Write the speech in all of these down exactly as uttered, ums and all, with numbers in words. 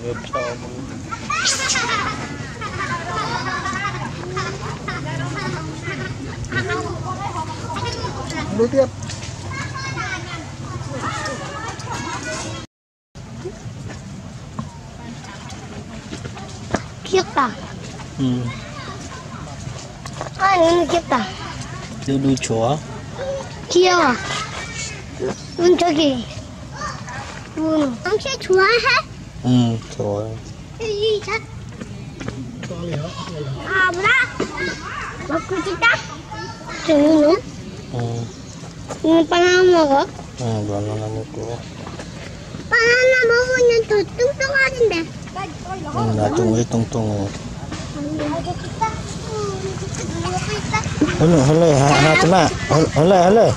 Đuổi tiếp. 귀엽다. 응. 아, 너무 귀엽다. 너도 좋아? 귀여워. 응, 저기. 응. 당신 좋아해? 응, 좋아. 이 자. 아, 뭐라? 먹고 싶다? 저기는? 응. 응, 바나나 먹어. 응, 바나나 먹고. 바나나 먹으면 더 뚱뚱하던데. 응, 나도 왜 뚱뚱해. 할래, 할래, 하지 마. 할래, 할래.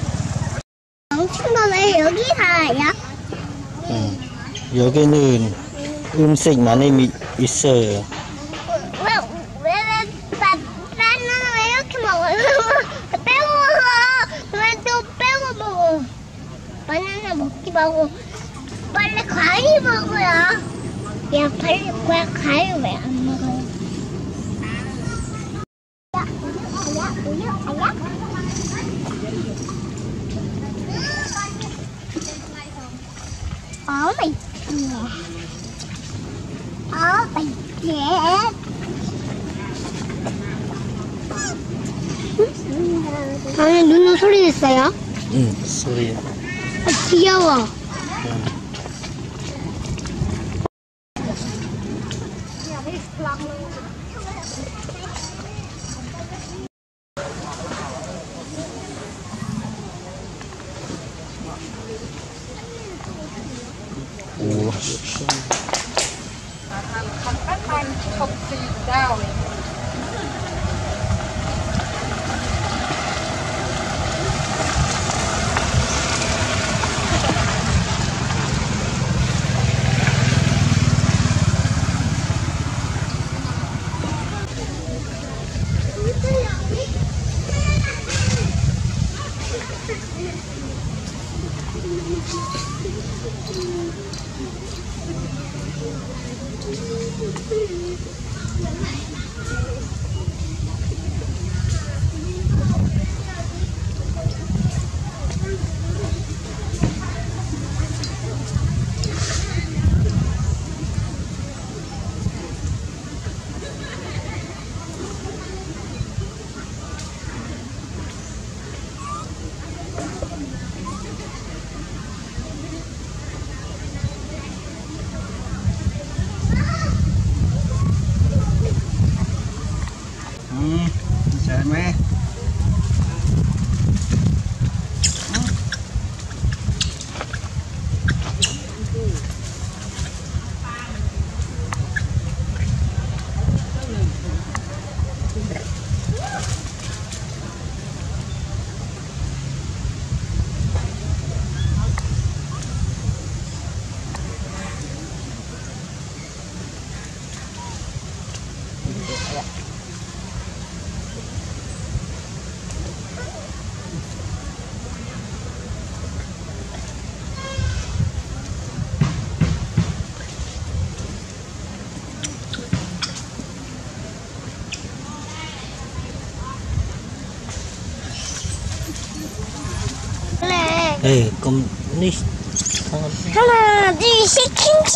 친구가 왜 여기 살아요? 응. 여기는 음식 많이 있어요. 왜, 왜, 왜, 바, 바나나 왜 이렇게 먹어요? 빼고 먹어. 왜 또 빼고 먹어? 바나나 먹지 말고 빨리 과일 먹어요. 야, 빨리 과, 과일 왜 안 먹어요? 야, 우유, 아야, 우유, 아야? Oh my god. Oh my god. 다음에 눈으로 소리 냈어요? 응, 소리. 아, 귀여워. 응. 오. 음, 잘 매. Ê, con đi. 하나, 둘, 셋, 김치.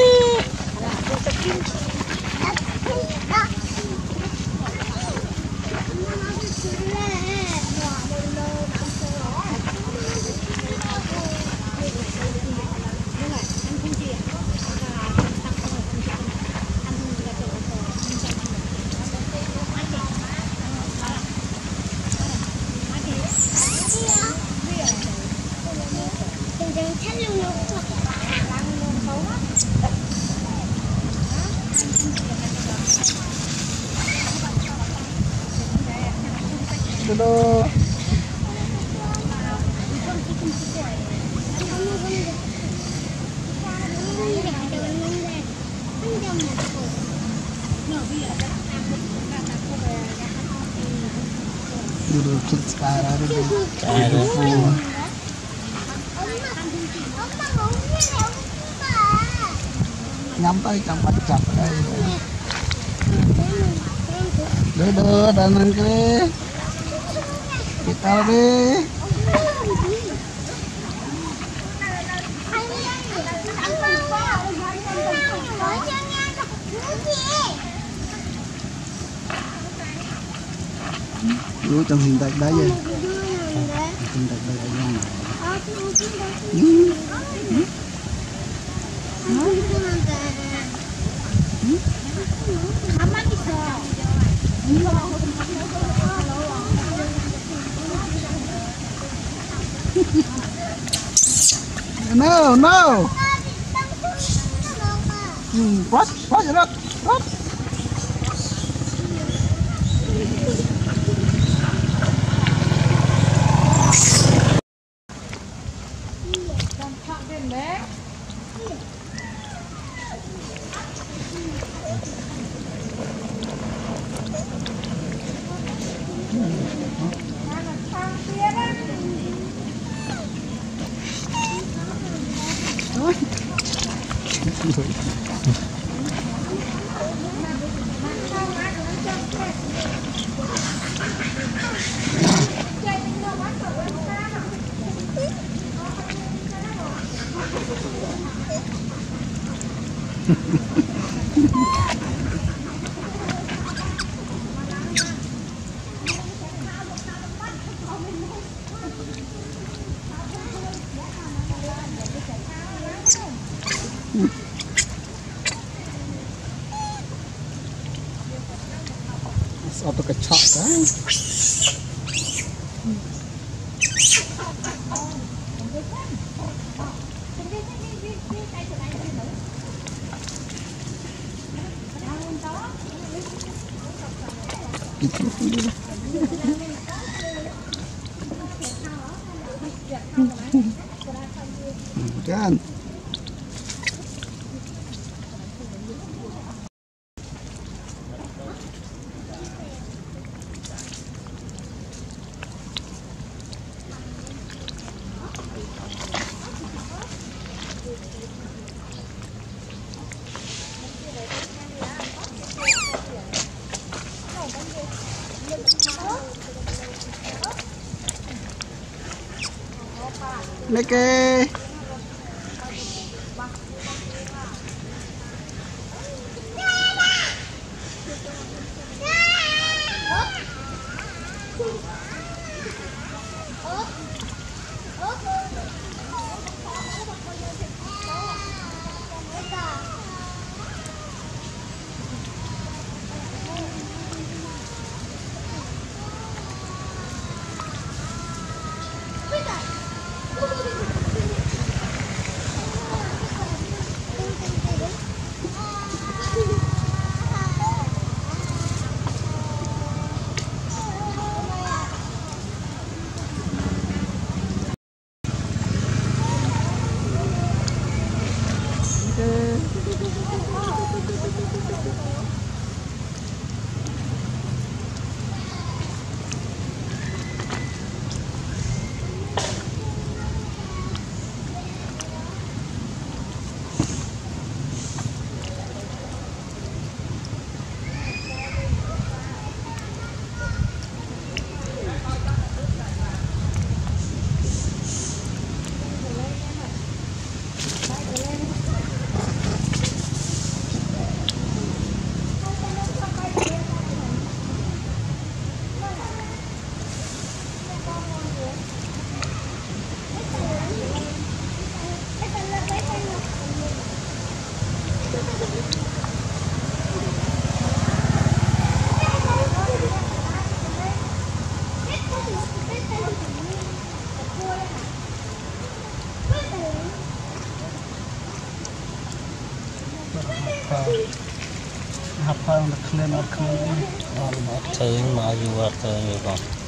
Dodo. Dodo kids sekarang beautiful. 엄마, 엄마 먹을래, 엄마. nhắm tay trong mặt chặt đây đưa đưa đàn anh cái kita đi lu trong hiện tại đấy vậy hiện tại đây là no no what what it up what auto kecak kan kan Neke Apa yang clean or clean? All about Sayang mau jual ke